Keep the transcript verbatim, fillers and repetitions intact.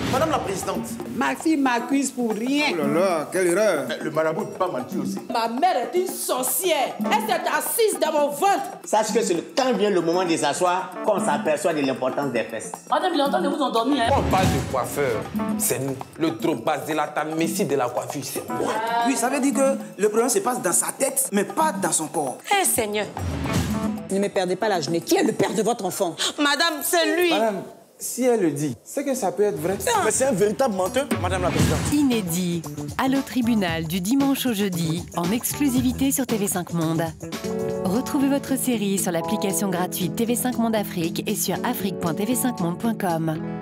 Madame la présidente. Ma fille m'accuse pour rien. Oh là là, quelle erreur. Le marabout ne peut pas mentir aussi. Ma mère est une sorcière. Elle s'est assise dans mon ventre. Sache que c'est le, quand vient le moment de s'asseoir qu'on s'aperçoit de l'importance des fesses. Madame, il est en train de vous endormir. Hein? On parle de coiffeur. C'est nous. Le drobas de la messie de la coiffure, c'est moi. Oui, ça veut dire que le problème se passe dans sa tête, mais pas dans son corps. Eh, Seigneur. Ne me perdez pas la journée. Qui est le père de votre enfant? Madame, c'est lui. Madame, si elle le dit, c'est que ça peut être vrai. Mais c'est un véritable menteur, Madame la présidente. Inédit. Allô tribunal du dimanche au jeudi, en exclusivité sur T V cinq Monde. Retrouvez votre série sur l'application gratuite T V cinq Monde Afrique et sur afrique point t v cinq monde point com.